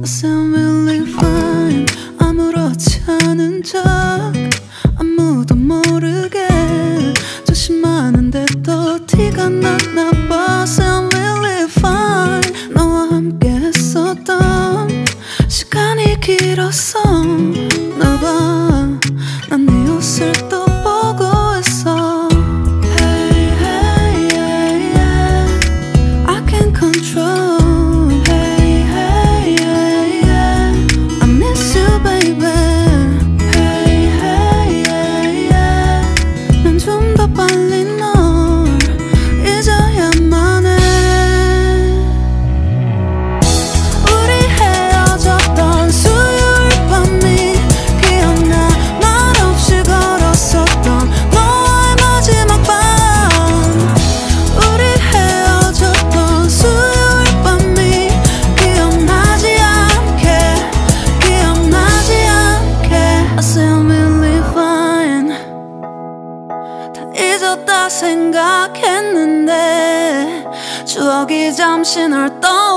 sound really fine. 아무렇지 않은 척 아무도 모르게 조심하는데 또 티가 났나 봐. Sound really fine. 너와 함께 했었던 시간이 길었어 나 봐. 난 네 옷을 또 보고 있어. Hey, hey, yeah, yeah. I can't control. Hey, hey, yeah, yeah. I miss you, baby. Hey, hey, yeah, yeah. 난 좀 더 빨리 널 잊어야만 해. 우리 헤어졌던 수요일 밤이 기억나. 말없이 걸었었던 너와의 마지막 밤. 우리 헤어졌던 수요일 밤이 기억나지 않게, 기억나지 않게. I sound really fine. 다 잊었다 생각했는데 추억이 잠시 널 떠나